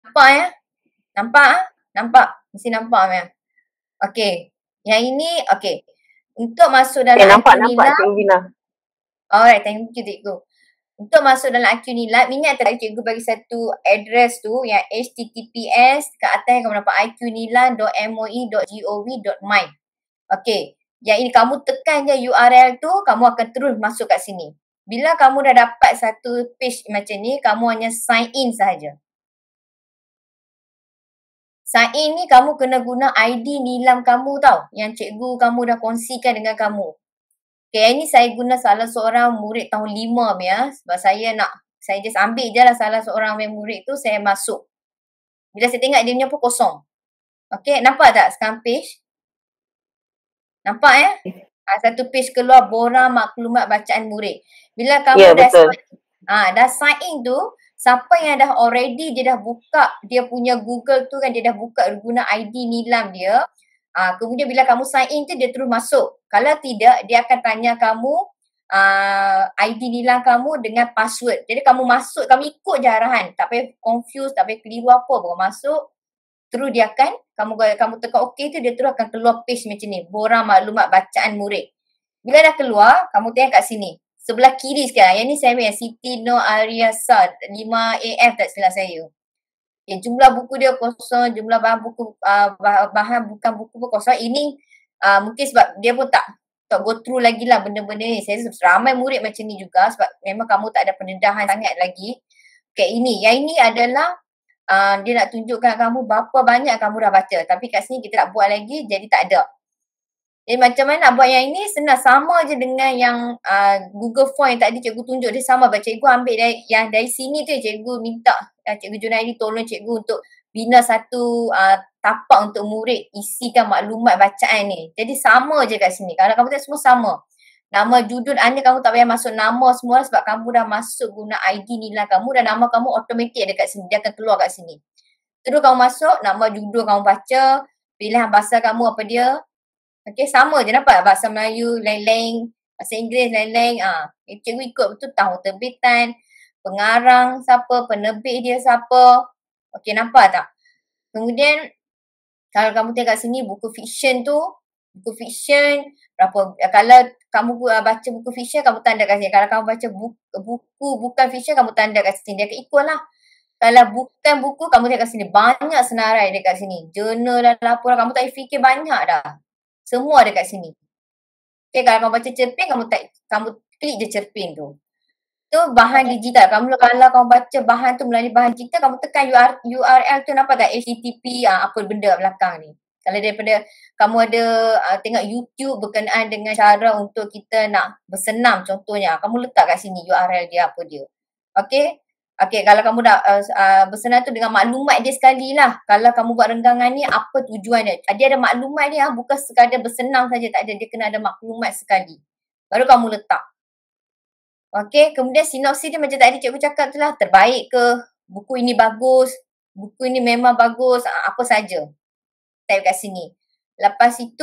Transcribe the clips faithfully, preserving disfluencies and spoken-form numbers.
Nampak ya? Nampak ah? Nampak? Mesti nampak ya. Okey. Yang ini okey. Untuk masuk dalam Okay, nampak, I Q nampak Nila. Cikgu Bila. Alright, thank you cikgu. Untuk masuk dalam I Q Nila, ingat tak cikgu bagi satu address tu yang H T T P S kat atas kamu nampak i q nila dot m o e dot gov dot my. Okey. Yang ini kamu tekan je U R L tu, kamu akan terus masuk kat sini. Bila kamu dah dapat satu page macam ni, kamu hanya sign in sahaja. Sign in ni kamu kena guna I D nilam kamu tau. Yang cikgu kamu dah kongsikan dengan kamu. Okay, ini saya guna salah seorang murid tahun lima ya. Sebab saya nak, saya just ambil je lah salah seorang murid tu, saya masuk. Bila saya tengok dia punya pun kosong. Okay, nampak tak sekarang page? Nampak ya? Ha, satu page keluar borang maklumat bacaan murid. Bila kamu Ya, dah betul. sign, ha, dah sign in tu, siapa yang dah already dia dah buka dia punya Google tu kan, dia dah buka guna I D nilam dia. Ha, kemudian bila kamu sign in tu, dia terus masuk. Kalau tidak, dia akan tanya kamu uh, I D nilam kamu dengan password. Jadi kamu masuk, kamu ikut je arahan. Tak payah confuse, tak payah keliru apa pun. Masuk, terus dia akan, kamu kamu tekan OK tu, dia terus akan keluar page macam ni. Borang maklumat bacaan murid. Bila dah keluar, kamu tengok kat sini. Sebelah kiri sekarang. Yang ni saya ambil Siti Nur Ariasa lima A F tak silap saya. Okay, jumlah buku dia kosong, jumlah bahan buku uh, bahan bukan buku pun kosong. Ini uh, mungkin sebab dia pun tak tak go through lagi lah benda-benda ni. Saya ramai murid macam ni juga sebab memang kamu tak ada pendedahan sangat lagi. Okay, ini. Yang ini adalah uh, dia nak tunjukkan kamu berapa banyak kamu dah baca. Tapi kat sini kita tak buat lagi, jadi tak ada. Jadi macam mana nak buat yang ini? Senang, sama je dengan yang uh, Google Form yang tadi cikgu tunjuk. Dia sama. Cikgu ambil dari, yang dari sini tu cikgu minta uh, Cikgu Junaidi tolong cikgu untuk bina satu uh, tapak untuk murid isikan maklumat bacaan ni. Jadi sama je kat sini. Kalau kamu tengok semua sama. Nama, judul, anda kamu tak payah masuk nama semua sebab kamu dah masuk guna I D nilai kamu dan nama kamu automatik ada kat sini. Dia akan keluar kat sini. Terus kamu masuk, nama, judul kamu baca, pilihan bahasa kamu apa dia. Okay, sama je nampak? Bahasa Melayu lain-lain, bahasa Inggeris lain-lain. Ah, ha. Cikgu ikut betul tahun terbitan, pengarang siapa, penerbit dia siapa. Okay, nampak tak? Kemudian, kalau kamu tengok kat sini buku fiksyen tu, buku fiksyen, berapa, kalau kamu baca buku fiksyen, kamu tanda kat sini. Kalau kamu baca buku, buku bukan fiksyen, kamu tanda kat sini. Dia akan ikut lah. Kalau bukan buku, kamu tengok kat sini. Banyak senarai dekat sini. Jurnal dan laporan, kamu tak fikir banyak dah. Semua ada kat sini. Okay, kalau kamu baca cerpen, kamu tak, kamu klik je cerpen tu. Tu bahan digital. Kamu kalau kamu baca bahan tu melalui bahan digital, kamu tekan U R L tu, nampak tak? H T T P, ah, apa benda belakang ni. Kalau daripada kamu ada uh, tengok YouTube berkenaan dengan cara untuk kita nak bersenam contohnya, kamu letak kat sini U R L dia apa dia. Okay. Okay, kalau kamu dah uh, uh, bersenam tu dengan maklumat dia sekali lah. Kalau kamu buat renggangan ni, apa tujuan dia? Dia ada maklumat dia, bukan sekadar bersenam saja, tak ada. Dia kena ada maklumat sekali. Baru kamu letak. Okay, kemudian sinopsis dia macam tadi cikgu cakap tu lah. Terbaik ke? Buku ini bagus? Buku ini memang bagus? Apa saja. Type kat sini. Lepas itu,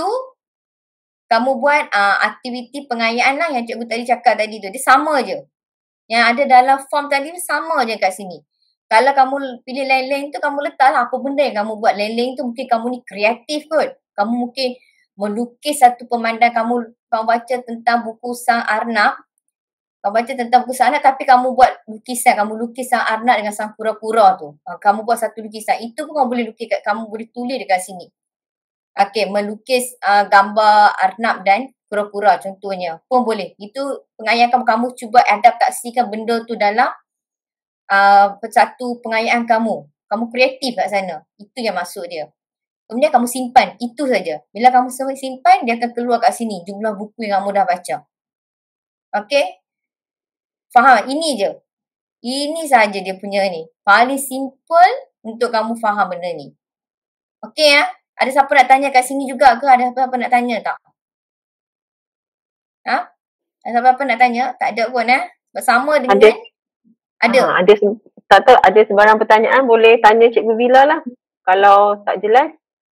kamu buat uh, aktiviti pengayaan lah yang cikgu tadi cakap tadi tu. Dia sama je. Yang ada dalam form tadi tu sama je kat sini. Kalau kamu pilih lain-lain tu, kamu letaklah apa benda yang kamu buat. Lain-lain tu mungkin kamu ni kreatif kot. Kamu mungkin melukis satu pemandangan, kamu kamu baca tentang buku Sang Arnab. Kamu baca tentang buku Sang Arnab tapi kamu buat lukisan. Kamu lukis Sang Arnab dengan Sang Kura-Kura tu. Kamu buat satu lukisan. Itu pun kamu boleh lukis, kamu boleh tulis dekat sini. Okey, melukis uh, gambar Arnab dan Kura-Kura contohnya pun boleh. Itu pengayaan kamu, kamu cuba adaptasikan benda tu dalam uh, satu pengayaan kamu. Kamu kreatif kat sana. Itu yang maksud dia. Kemudian kamu simpan. Itu saja. Bila kamu simpan, dia akan keluar kat sini jumlah buku yang kamu dah baca. Okey? Faham? Ini je. Ini saja dia punya ni. Paling simple untuk kamu faham benda ni. Okey ya? Ada siapa nak tanya kat sini juga ke? Ada apa-apa nak tanya tak? Ha? Ada apa-apa nak tanya? Tak ada pun eh? Bersama dengan ada. Ada. Ha, ada tak tahu ada sebarang pertanyaan boleh tanya Cikgu Bila lah. Kalau tak jelas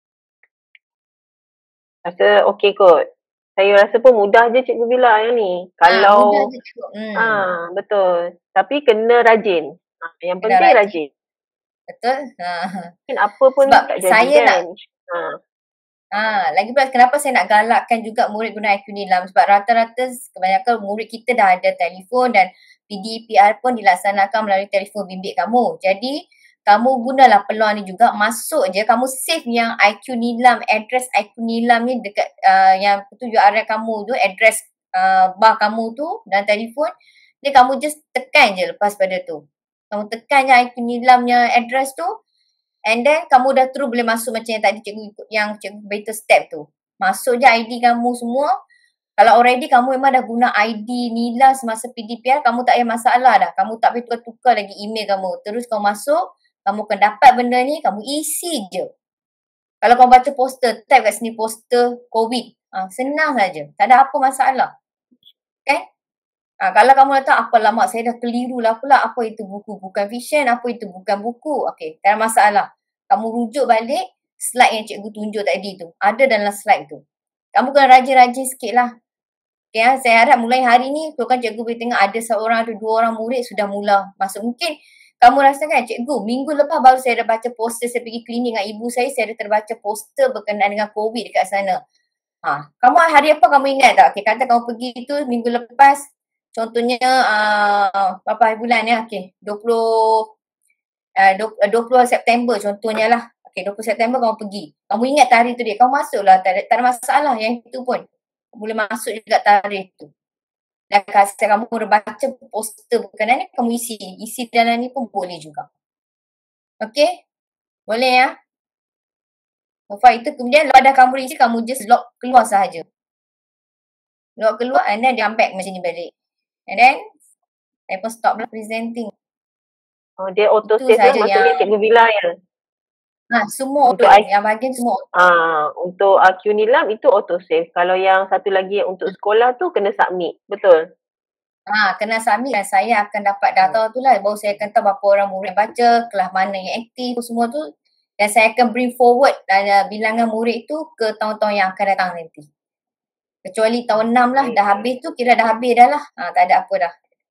rasa okey kot. Saya rasa pun mudah je Cikgu Bila yang ni. Kalau ha, mudah je cikgu. Hmm. Ha, betul. Tapi kena rajin. Ha, yang Kena penting rajin. rajin. Betul? Ha. Mungkin apa pun Sebab tak jadi saya kan. nak Ha. Ah, lagi pula kenapa saya nak galakkan juga murid guna I Q Nilam, sebab rata-rata kebanyakan murid kita dah ada telefon dan P D P R pun dilaksanakan melalui telefon bimbit kamu. Jadi kamu gunalah peluang ni juga, masuk je, kamu save yang I Q Nilam, address I Q Nilam ni dekat uh, yang tu U R L kamu tu, address uh, bar kamu tu dan telefon. Jadi kamu just tekan je lepas pada tu. Kamu tekan je I Q Nilamnya address tu, and then kamu dah terus boleh masuk macam yang tadi cikgu ikut, yang cikgu beritahu step tu. Masuk je I D kamu semua. Kalau already kamu memang dah guna I D Nila semasa P D P R, kamu tak payah masalah dah. Kamu tak payah tukar-tukar lagi email kamu. Terus kamu masuk, kamu akan dapat benda ni, kamu isi je. Kalau kamu baca poster, type kat sini poster COVID. Ha, senang saja. Tak ada apa masalah. Kan? Ha, kalau kamu datang, apa lama saya dah keliru lah pula. Apa itu buku? Bukan fiction. Apa itu bukan buku? Okey, tak ada masalah. Kamu rujuk balik slide yang cikgu tunjuk tadi tu. Ada dalam slide tu. Kamu kena rajin-rajin sikit lah. Okay, ha? Saya harap mulai hari ni, kalau kan cikgu boleh tengok ada seorang atau dua orang murid sudah mula masuk. Mungkin kamu rasakan, cikgu, minggu lepas baru saya dah baca poster, saya pergi klinik dengan ibu saya, saya dah terbaca poster berkenaan dengan COVID dekat sana. Ha, kamu hari apa kamu ingat tak? Okay, kata kamu pergi tu minggu lepas, contohnya uh, berapa hari bulan ya? Okay, dua puluh, uh, dua puluh September contohnya lah. Okay, dua puluh September kamu pergi. Kamu ingat tarikh tu dia, kamu masuklah, tak ada, tak ada masalah yang itu pun. Boleh masuk juga tarikh tu. Dan kasi kamu dah baca poster berkenaan ni, kamu isi. Isi dalam ni pun boleh juga. Okay? Boleh ya? Lepas itu kemudian lepas dah kamu isi, kamu just lock keluar sahaja. Lock keluar and then dia ambil macam ni balik. And then, saya pun stop lah presenting. Oh, dia auto Itu save tu saja maksudnya yang cikgu Bila ya? Ha, semua auto. Untuk I- Yang bahagian semua auto. Ah, untuk I Q Nilam itu auto save. Kalau yang satu lagi yang untuk sekolah tu kena submit. Betul? Ha, kena submit dan saya akan dapat data tu lah. Baru saya akan tahu berapa orang murid baca, kelas mana yang aktif, semua tu. Dan saya akan bring forward uh, bilangan murid tu ke tahun-tahun yang akan datang nanti. Kecuali tahun enam lah, dah habis tu, kira dah habis dah lah. Ha, tak ada apa dah.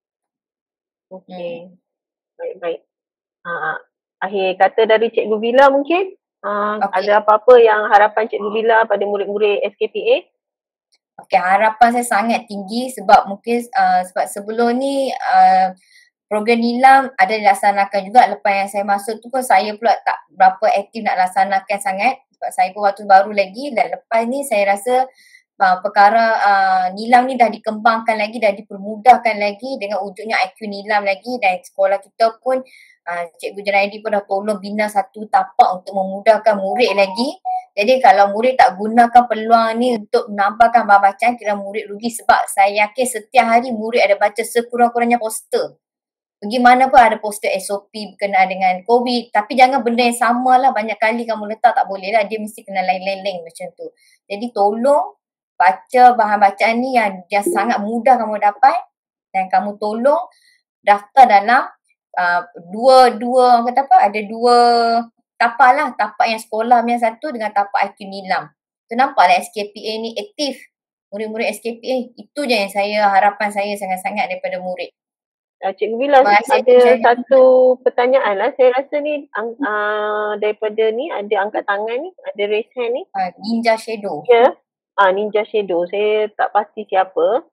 Okey. Hmm. Baik-baik. Ha, akhir kata dari Cikgu Bila mungkin? Ha, Okay. Ada apa-apa yang harapan Cikgu Bila pada murid-murid S K P A? Okey, harapan saya sangat tinggi sebab mungkin uh, sebab sebelum ni uh, program Nilam ada dilaksanakan juga. Lepas yang saya masuk tu pun saya pula tak berapa aktif nak laksanakan sangat sebab saya pun waktu baru lagi. Dan lepas ni saya rasa uh, perkara uh, Nilam ni dah dikembangkan lagi, dah dipermudahkan lagi dengan wujudnya I Q Nilam lagi. Dan sekolah kita pun uh, Cikgu Junaidi pun dah tolong bina satu tapak untuk memudahkan murid lagi. Jadi kalau murid tak gunakan peluang ni untuk menambahkan bahan bacaan, kira murid rugi sebab saya yakin setiap hari murid ada baca sekurang-kurangnya poster. Pergi mana pun ada poster S O P berkenaan dengan COVID. Tapi jangan benda yang sama lah, banyak kali kamu letak, tak boleh lah. Dia mesti kena lain-lain macam tu. Jadi tolong baca bahan bacaan ni yang, yang sangat mudah kamu dapat. Dan kamu tolong daftar dalam uh, dua, dua, kata apa, ada dua tapak lah. Tapak yang sekolah yang satu dengan tapak I Q Nilam. Tu nampaklah S K P A ni aktif. Murid-murid S K P A. Itu je yang saya, harapan saya sangat-sangat daripada murid. Uh, Cikgu Bila, Masih ada saya... satu pertanyaan lah. Saya rasa ni ang, uh, daripada ni ada angkat tangan ni, ada raise hand ni. Uh, Ninja Shadow. Ya. Yeah. Ah, Ninja Shadow. Saya tak pasti siapa.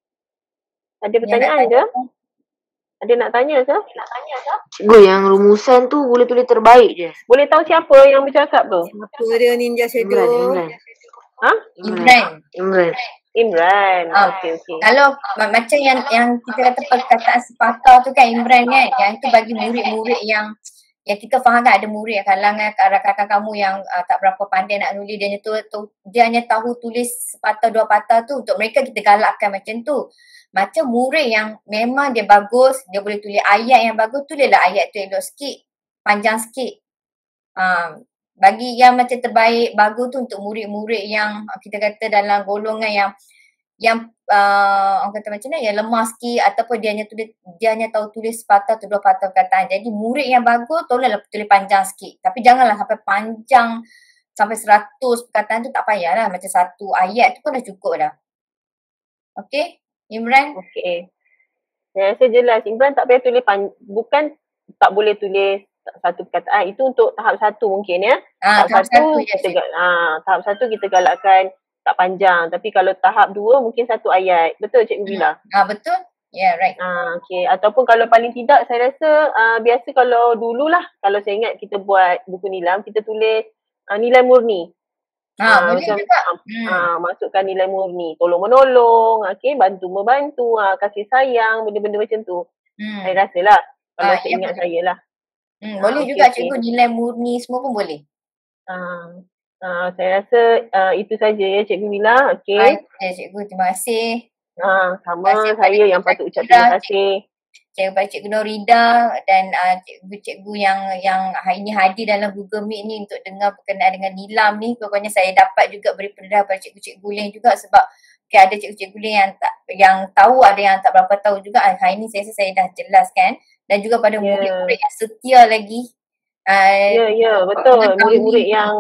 Ada pertanyaan ke? Ada nak tanya ke? Nak tanya ke? Cikgu, yang rumusan tu boleh tulis terbaik je. Boleh tahu siapa yang bercakap tu? Siapa dia Ninja Shadow? Imran, Imran. Ha? Imran. Imran. Imran. Ah, Okey, okey. Kalau uh, macam yang yang kita kata perkataan sepatah tu kan Imran kan, yang itu bagi murid-murid yang yang kita faham kan ada murid yang kalangan rakan-rakan kamu yang uh, tak berapa pandai nak nulis, dia hanya tu, tu dia hanya tahu tulis sepatah dua patah tu. Untuk mereka kita galakkan macam tu. Macam murid yang memang dia bagus, dia boleh tulis ayat yang bagus, tulislah ayat tu elok sikit, panjang sikit. Uh, bagi yang macam terbaik, bagus tu untuk murid-murid yang kita kata dalam golongan yang yang uh, orang kata macam mana, yang lemah sikit ataupun dia hanya tulis, dia hanya tahu tulis sepatah atau dua patah perkataan. Jadi murid yang bagus tolonglah tulis panjang sikit. Tapi janganlah sampai panjang sampai seratus perkataan tu, tak payahlah. Macam satu ayat tu pun dah cukup dah. Okey, Imran? Okey. Saya rasa jelas. Imran tak payah tulis pan- bukan tak boleh tulis satu perkataan. Itu untuk tahap satu mungkin ya. Ah, tahap, tahap satu, satu kita je. gal- ah, tahap satu kita galakkan tak panjang. Tapi kalau tahap dua mungkin satu ayat. Betul Cikgu Bila? Hmm. Ah, betul. Ya, yeah, right. Ah, okay. Ataupun kalau paling tidak saya rasa uh, biasa kalau dululah, kalau saya ingat kita buat buku nilam, kita tulis uh, nilai murni. Ha, Ah, boleh macam juga. ah, Hmm. ah, masukkan nilai murni, tolong menolong, okay, bantu membantu, ah, kasih sayang, benda-benda macam tu. Hmm. Saya rasa lah, kalau Ah, saya ya, ingat boleh. saya lah. Hmm, Ah, boleh okay, juga okay. cikgu, nilai murni semua pun boleh. Ah, ah, saya rasa uh, itu saja ya Cikgu Mila. Ah, Okay. ya, cikgu, terima kasih. Ah, sama Terima kasih saya yang patut ucap terima kasih. Cikgu Cikgu Norida dan uh, cikgu-cikgu yang yang hari ini hadir dalam Google Meet ni untuk dengar berkenaan dengan nilam ni. Pokoknya saya dapat juga beri pendedahan pada cikgu-cikgu lain juga sebab okay, ada cikgu-cikgu lain yang tak yang tahu, ada yang tak berapa tahu juga. Hari ini saya rasa saya dah jelaskan dan juga pada Yeah. murid-murid yang setia lagi. Uh, Ya, yeah, ya, yeah, betul. Murid-murid yang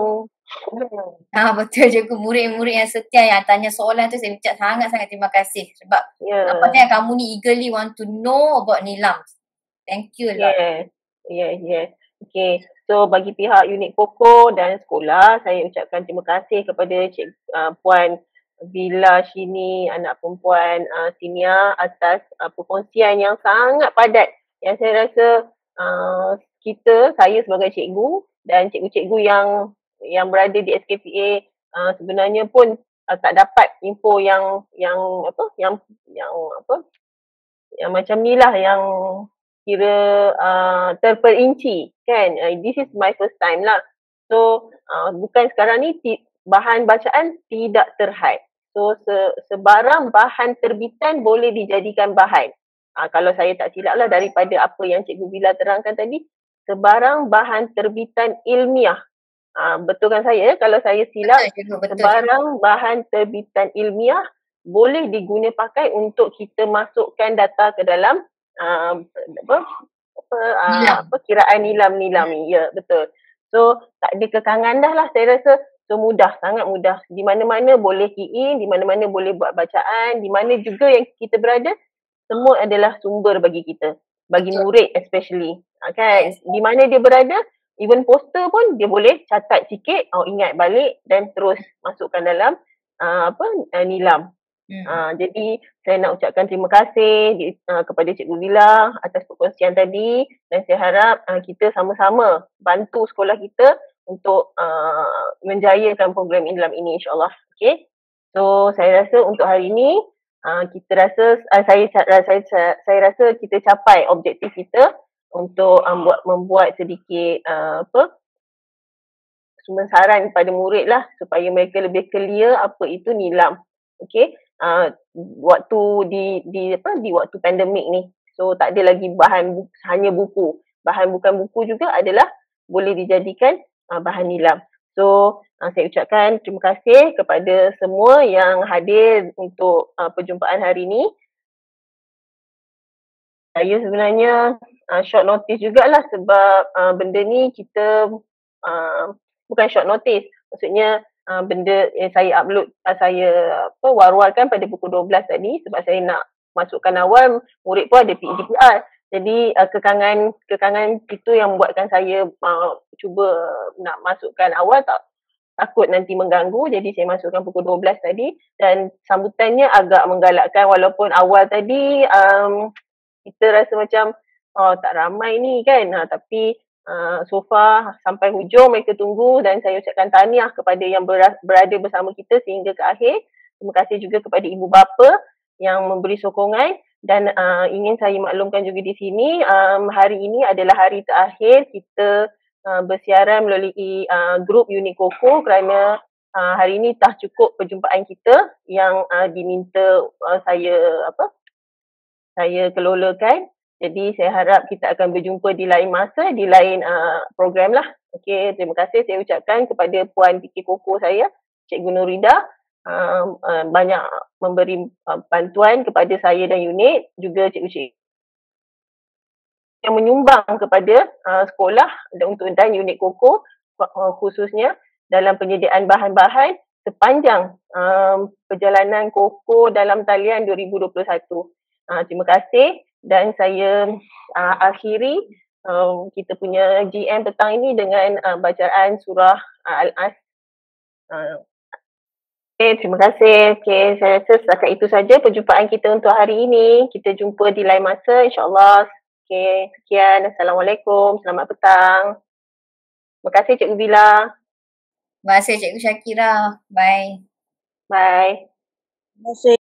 Ha, betul cikgu, murid-murid yang setia yang tanya soalan tu, saya ucap sangat-sangat terima kasih sebab yeah. nampaknya kamu ni eagerly want to know about nilam. Thank you a lot. Yes, yes, yes. Okay, so bagi pihak unit Koko dan sekolah, saya ucapkan terima kasih kepada Cik uh, Puan Bila Shini, anak perempuan uh, Sinia atas uh, perkongsian yang sangat padat yang saya rasa uh, kita, saya sebagai cikgu dan cikgu-cikgu yang yang berada di S K P A uh, sebenarnya pun uh, tak dapat info yang yang apa yang yang apa yang macam ni lah, yang kira uh, terperinci kan. Uh, this is my first time lah. So uh, bukan sekarang ni ti- bahan bacaan tidak terhad. So se- sebarang bahan terbitan boleh dijadikan bahan. Uh, kalau saya tak silap lah daripada apa yang Cikgu Bila terangkan tadi, sebarang bahan terbitan ilmiah. Uh, betulkan saya kalau saya silap, Betul, cikgu, betul, sebarang cikgu. bahan terbitan ilmiah boleh diguna pakai untuk kita masukkan data ke dalam uh, apa apa, uh, apa kiraan nilam-nilam ni. Ya, betul. So tak ada kekangan dah lah saya rasa. So mudah, sangat mudah. Di mana-mana boleh key in, di mana-mana boleh buat bacaan, di mana juga yang kita berada, semua adalah sumber bagi kita. Bagi betul. Murid especially. Uh, kan? Yes. Di mana dia berada, even poster pun dia boleh catat sikit, oh, ingat balik dan terus masukkan dalam uh, apa uh, nilam. Hmm. Uh, jadi saya nak ucapkan terima kasih di, uh, kepada Cikgu Bila atas perkongsian tadi dan saya harap uh, kita sama-sama bantu sekolah kita untuk uh, menjayakan program nilam ini, insyaAllah. Okay. So saya rasa untuk hari ini uh, kita rasa uh, saya, saya saya saya rasa kita capai objektif kita untuk um, buat membuat sedikit uh, apa sumber saran pada murid lah supaya mereka lebih clear apa itu nilam. Okay. Uh, waktu di di apa di waktu pandemik ni, so tak ada lagi bahan bu- hanya buku, bahan bukan buku juga adalah boleh dijadikan uh, bahan nilam. So uh, saya ucapkan terima kasih kepada semua yang hadir untuk uh, perjumpaan hari ini. Saya sebenarnya uh, short notice jugalah sebab uh, benda ni kita uh, bukan short notice, maksudnya Uh, benda yang saya upload, uh, saya apa war-warkan pada pukul dua belas tadi sebab saya nak masukkan awal, murid pun ada P D P R. Jadi uh, kekangan kekangan itu yang membuatkan saya uh, cuba nak masukkan awal, tak takut nanti mengganggu, jadi saya masukkan pukul dua belas tadi dan sambutannya agak menggalakkan walaupun awal tadi um, kita rasa macam oh, tak ramai ni kan, ha, tapi Uh, so far sampai hujung mereka tunggu dan saya ucapkan tahniah kepada yang ber- berada bersama kita sehingga ke akhir. Terima kasih juga kepada ibu bapa yang memberi sokongan dan uh, ingin saya maklumkan juga di sini um, hari ini adalah hari terakhir kita uh, bersiaran melalui uh, grup unit Koko kerana uh, hari ini tak cukup perjumpaan kita yang uh, diminta uh, saya apa saya kelolakan. Jadi saya harap kita akan berjumpa di lain masa, di lain uh, program lah. Okey, terima kasih saya ucapkan kepada Puan P K Koko saya, Cikgu Norida, uh, uh, banyak memberi uh, bantuan kepada saya dan unit, juga cikgu-cikgu yang menyumbang kepada uh, sekolah dan untuk dan unit Koko uh, khususnya dalam penyediaan bahan-bahan sepanjang um, perjalanan Koko dalam talian dua ribu dua puluh satu. Uh, terima kasih. Dan saya uh, akhiri um, kita punya G M petang ini dengan uh, bacaan surah uh, Al-As. Uh, Okay, terima kasih. Okay, saya rasa setakat itu saja perjumpaan kita untuk hari ini. Kita jumpa di lain masa, insyaAllah. Okay, sekian. Assalamualaikum. Selamat petang. Terima kasih Cikgu Bila. Terima kasih Cikgu Syakira. Bye. Bye. Terima kasih.